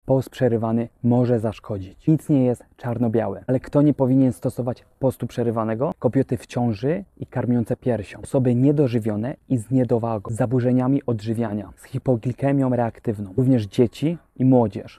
post przerywany może zaszkodzić. Nic nie jest czarno-białe, ale kto nie powinien stosować postu przerywanego? Kobiety w ciąży i karmiące piersią, osoby niedożywione i z niedowagą, z zaburzeniami odżywiania, z hipoglikemią reaktywną, również dzieci i młodzież.